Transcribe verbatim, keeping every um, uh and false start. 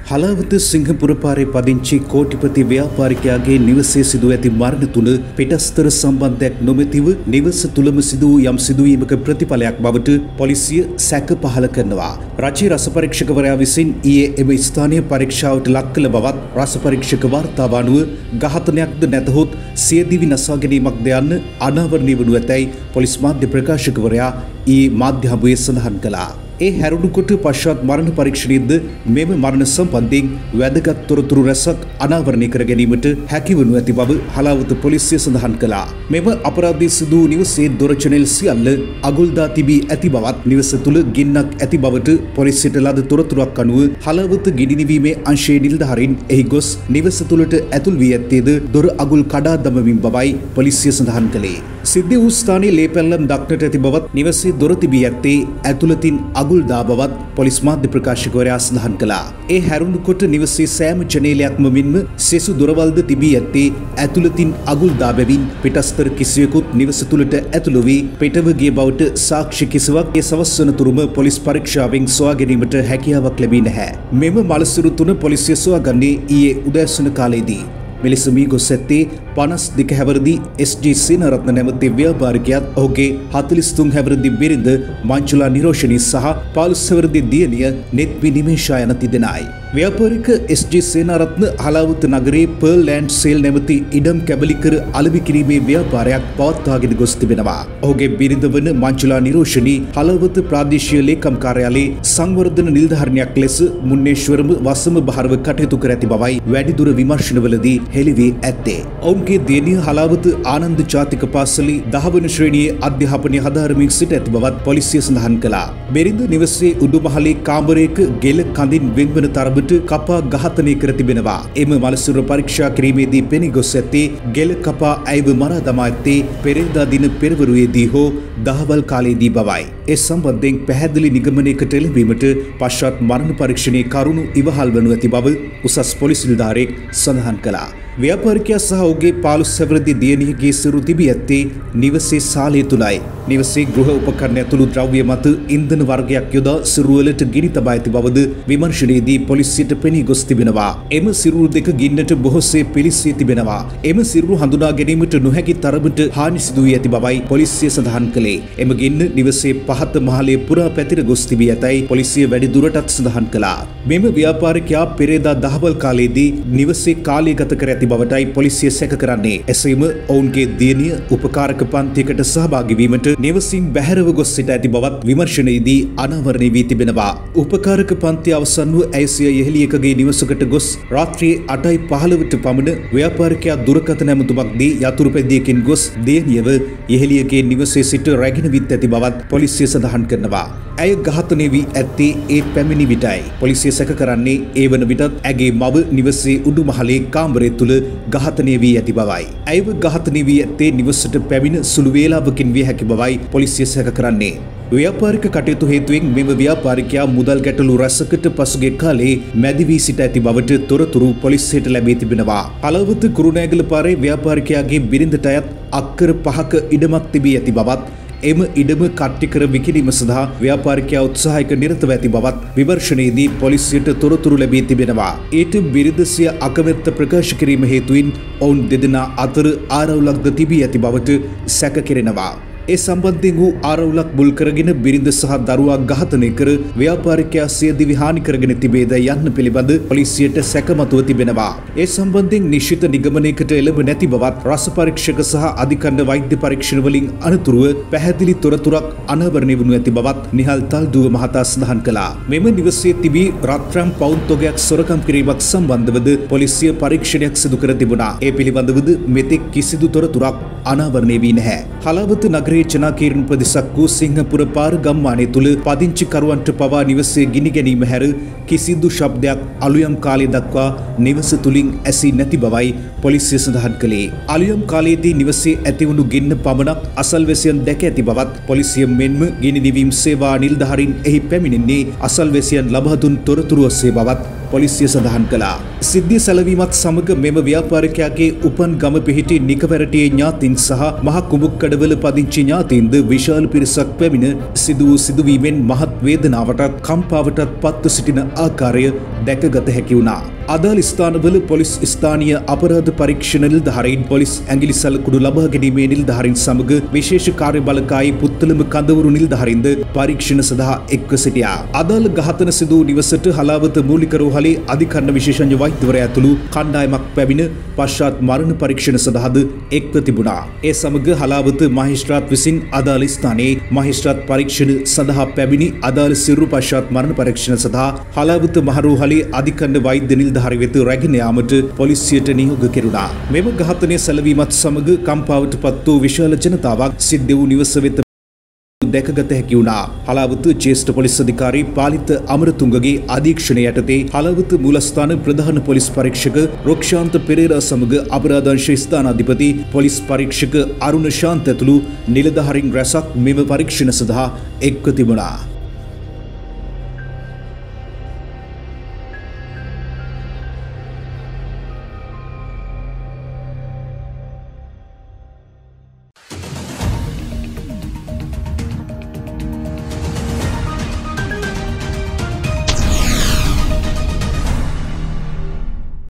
හලාවත සිංහපුර පාරේ පදිංචි කෝටිපති ව්‍යාපාරිකයාගේ නිවසේ සිදු ඇති මරණ තුන පිටස්තර සම්බන්ධයක් නොමැතිව නිවස තුලම සිදු වූ යම් සිදුවීමක ප්‍රතිඵලයක් බවට පොලිසිය සැක පහළ කරනවා. රජයේ රස පරීක්ෂකවරයා විසින් ඊයේ එම ස්ථානීය පරීක්ෂාවට ලක් කළ බවත් රස පරීක්ෂක වාර්තාව අනුව ඝාතනයක්ද නැතහොත් සියදිවි නසා ගැනීමක්ද යන්න අනාවරණය වනු ඇතැයි පොලිස් මාධ්‍ය ප්‍රකාශකවරයා ඊයේ මාධ්‍ය හමුවේ සඳහන් කළා. ඒ හැරුණු කොට පශ්චාත් මරණ පරීක්ෂණයේද මෙම මරණ සම්බන්ධයෙන් වැදගත් තොරතුරු රැසක් අනාවරණය කර ගැනීමට හැකිවනු ඇති බව හලාවත පොලිසිය සඳහන් කළා. මෙම අපරාධය සිදු වූ නිවසේ දොර චැනල් සියල්ල අගුල්දා තිබී ඇති බවත් නිවස තුල ගින්නක් ඇති බවට පොලිසියට ලද තොරතුරක් අනුව හලාවත ගිනි නිවීමේ අංශයේ නිලධාරීන් එහි ගොස් නිවස තුලට ඇතුල් වී ඇත්තේද දොර අගුල් කඩා දමමින් බවයි පොලිසිය සඳහන් කළේ. සිද්ධ වූ ස්ථානයේ ලේ පැල්ලම් දක්නට ඇති බවත් නිවසේ දොර තිබී ඇත්තේ ඇතුළතින් අගුල් දා බවත් පොලිස් මාධ්‍ය ප්‍රකාශකවරයා සඳහන් කළා. ඒ හැරුණු කොට නිවසේ සෑම ජනේලයක්ම මෙන්ම සෙසු දොරවල්ද තිබී ඇත්තේ ඇතුළතින් අගුල් දා බැවින් පිටස්තර කිසිවෙකුත් නිවස තුළට ඇතුළු වී පිටව ගිය බවට සාක්ෂි කිසිවක් ඒ සවස් වනතුරුම පොලිස් පරීක්ෂාවෙන් සොයා ගැනීමට හැකියාවක් ලැබී නැහැ. මෙම මලසිරු තුන පොලිසිය සොයාගන්නේ ඊයේ උදෑසන කාලයේදී. මෙලෙස මී ගොස් ඇත්තේ පනස් දෙක හැවිරිදි එස් ජී සේනාරත්න නැමැති ව්‍යාපාරිකයාත් ඔහුගේ හතළිස් තුන් හැවිරිදි බිරිඳ මංජුලා නිරෝෂණී සහ පහළොස් හැවිරිදි දියණිය නෙත්වි නිමේෂා යන තිදෙනායි. ව්‍යාපාරික එස් ජී සේනාරත්න හලාවත නගරයේ පර්ල් ලෑන්ඩ් සේල් නැමැති ඉඩම් කැබලි කර අලෙවි කිරීමේ ව්‍යාපාරයක් පවත්වාගෙන ගොස් තිබෙනවා. ඔහුගේ බිරිඳ වන මංජුලා නිරෝෂණී හලාවත ප්‍රාදේශීය ලේකම් කාර්යාලයේ සංවර්ධන නිලධාරිණියක් ලෙස මුන්නේශ්වරම වසම බහරව කටයුතු කර ඇති බවයි වැඩිදුර විමර්ශනවලදී හෙළිවී ඇත්තේ. ඔවුන්ගේ දියණිය හලාවත ආනන්ද ජාතික පාසලේ දහ වන ශ්‍රේණියේ අධ්‍යාපනය හදාරමින් සිට ඇති බවත් පොලිසිය සඳහන් කළා. බිරිඳ නිවසේ උඩුමහලේ කාමරයක ගෙල කඳින් වෙන්වන තරමට කපා ඝාතනය කර තිබෙනවා. එම මලසිරු පරීක්ෂා කිරීමේදී පෙනී ගොස් ඇත්තේ ගෙල කපා ඇයව මරා දමා ඇත්තේ පෙරේදා දින පෙරවරුවේදී හෝ දහවල් කාලයේදී බවයි. ඒ සම්බන්ධයෙන් පැහැදිලි නිගමනයකට එළඹීමට පශ්චාත් මරණ පරීක්ෂණයේ කරුණු ඉවහල් වනු ඇති බව උසස් පොලිස් නිලධාරියෙක් සඳහන් කළා. ව්‍යාපාරිකයා සහ ඔහුගේ පහළොස් හැවිරිදි දියණියගේ සිරු තිබී ඇත්තේ නිවසේ සාලය තුලයි. නිවසේ ගෘහ උපකරණ ඇතුළු ද්‍රව්‍ය මත ඉන්ධන වර්ගයක් යොදා සිරුවලට ගිනි තබා ඇති බවද විමර්ශනයේදී පොලිසියට පෙනී ගොස් තිබෙනවා. එම සිරුරු දෙක ගින්නට බොහෝසේ පිලිසී තිබෙනවා. එම සිරුරු හඳුනා ගැනීමට නොහැකි තරමට හානි සිදු වී ඇති බවයි පොලිසිය සඳහන් කළේ. එම ගින්න නිවසේ පහත මහලේ පුරා පැතිර ගොස් තිබී ඇතැයි පොලිසිය වැඩි දුරටත් සඳහන් කළා. මෙම ව්‍යාපාරිකයා පෙරේදා දහවල් කාලයේදී නිවසේ කාලය ගත කර ඇති බවටයි පොලිසිය සැක කරන්නේ. එසේම ඔවුන්ගේ දියණිය උපකාරක පන්තියකට සහභාගී වීමට නිවසින් බැහැරව ගොස් සිට ඇති බවත් විමර්ශනයේදී අනාවරණය වී තිබෙනවා. උපකාරක පන්තිය අවසන් වූ ඇය සිය යෙහෙළියකගේ නිවසකට ගොස් රාත්‍රියේ අටයි පහළොවට පමණ ව්‍යාපාරිකයා දුරකථන ඇමතුමක් දී යතුරු පැදියකින් ගොස් දියණියව යෙහෙළියගේ නිවසේ සිට රැගෙන විත් ඇති බවත් පොලිසිය සඳහන් කරනවා. ඇය ඝාතනය වී ඇත්තේ ඒ පැමිණි විටයි. පොලිසිය සැක කරන්නේ ඒ වන විටත් ඇගේ මව නිවසේ උඩුමහලේ කාමරය තුල ඝාතනය වී ඇති බවයි. ඇයව ඝාතනය වී ඇත්තේ නිවසට පැමිණ සුළු වේලාවකින් විය හැකි බවයි පොලිසිය සැක කරන්නේ. ව්‍යාපාරික කටයුතු හේතුවෙන් මෙම ව්‍යාපාරිකයා මුදල් ගැටලු රැසකට පසුගිය කාලේ මැදි වී සිට ඇති බවට තොරතුරු පොලිසියට ලැබී තිබෙනවා. හලාවත කුරුණෑගල පාරේ ව්‍යාපාරිකයාගේ බිරිඳට අයත් අක්කර පහක ඉඩමක් තිබී ඇති බවත් එම ඉඩම කට්ටි කර විකිණීම සඳහා ව්‍යාපාරිකයා උත්සාහයක නිරතව ඇති බවත් විමර්ශනයේදී පොලිසියට තොරතුරු ලැබී තිබෙනවා. ඊට බිරිඳ සිය අකමැත්ත ප්‍රකාශ කිරීම හේතුවෙන් ඔවුන් දෙදෙනා අතර ආරවුලක්ද තිබී ඇති බවට සැක කෙරෙනවා. ඒ සම්බන්ධයෙන් වූ ආරවුලක් මුල් කරගෙන බිරිඳ සහ දරුවා ඝාතනය කර ව්‍යාපාරිකයා සියදිවි හානි කරගෙන තිබේද යන්න පිළිබඳ පොලිසියට සැකමතුව තිබෙනවා. ඒ සම්බන්ධයෙන් නිශ්චිත නිගමනයකට එළඹ නැති බවත් රස පරීක්ෂක සහ අධිකරණ වෛද්‍ය පරීක්ෂණ වලින් අනතුරුව පැහැදිලි තොරතුරක් අනාවරණය වනු ඇති බවත් නිහල් තල්දුව මහතා සඳහන් කළා. මෙම නිවසේ තිබී රත්රන් පවුන් තොගයක් සොරකම් කිරීමක් සම්බන්ධවද පොලිසිය පරීක්ෂණයක් සිදු කර තිබුණා. ඒ පිළිබඳවද මෙතෙක් කිසිදු තොරතුරක් අනාවරණය වී නැහැ. හලාවත නගරයේ ජනාකීර්ණ ප්‍රදේශක් වූ සිංහපුර පාර ගම්මානය තුල පදිංචිකරුවන්ට පවා නිවසේ ගිනි ගැනීම හැර කිසිදු ශබ්දයක් අලුයම් කාලය දක්වා නිවස තුලින් ඇසී නැති බවයි පොලිසිය සඳහන් කළේ. අලුයම් කාලයේදී නිවසේ ඇතිවුණු ගින්න පමණක් අසල්වැසියන් දැක ඇති බවත් පොලිසිය මෙන්ම ගිනි නිවීම සේවා නිලධාරීන් එහි පැමිණෙන්නේ අසල්වැසියන් ලබා දුන් තොරතුරු ඔස්සේ බවත් පොලිසිය සඳහන් කළා. සිද්ධිය සැලවීමත් සමග මෙම ව්‍යාපාරිකයාගේ උපන් ගම පිහිටි නිකවැරටියේ ඥාතීන් සහ මහ කුඹුක්කඩවල පදිංචි ඥාතීන්ද විශාල පිරිසක් පැමිණ සිදු වූ සිදුවීමෙන් මහත් වේදනාවටත් කම්පාවටත් පත්ව සිටින ආකාරය දැකගත හැකි වුණා. අදාළ ස්ථානවල පොලිස් ස්ථානීය අපරාධ පරීක්ෂණ නිලධාරීන් පොලිස් ඇඟිලි සලකුණු ලබා ගැනීමේ නිලධාරීන් සමග විශේෂ කාර්ය බලකායි පුත්තලම කඳවුරු නිලධාරීන්ද පරීක්ෂණ සඳහා එක්ව සිටියා. අදාළ ඝාතන සිදු වූ නිවසට හලාවත මූලික රෝහලේ අධිකරණ විශේෂඥ වෛද්‍යවරයා ඇතුළු කණ්ඩායමක් පැමිණ පශ්චාත් මරණ පරීක්ෂණ සඳහාද එක්ව තිබුණා. ඒ සමග හලාවත මහේස්ත්‍රාත් විසින් අදාළ ස්ථානයේ මහේස්ත්‍රාත් පරීක්ෂණ සඳහා පැමිණි අදාළ සිරු පශ්චාත් මරණ පරීක්ෂණ සඳහා හලාවත මහරෝහලේ අධිකරණ වෛද්‍ය නිලධාරී වෙත රැගෙන යාමට පොලිසියට නියෝග කෙරුණා. මෙම ඝාතනය සැලවීමත් සමග කම්පාවට පත් වූ විශාල ජනතාවක් සිද්ධ වූ නිවස වෙත දැකගත හැකි වුණා. හලාවත ජ්‍යෙෂ්ඨ පොලිස් අධිකාරී පාලිත අමරතුංගගේ අධීක්ෂණය යටතේ හලාවත මූලස්ථාන ප්‍රධාන පොලිස් පරීක්ෂක රොක්ෂාන්ත පෙරේරා සමග අපරාධංශ ස්ථානාධිපති පොලිස් පරීක්ෂක අරුණ ශාන්ත ඇතුළු නිලධාරීන් රැසක් මෙම පරීක්ෂණ සඳහා එක්ව තිබුණා.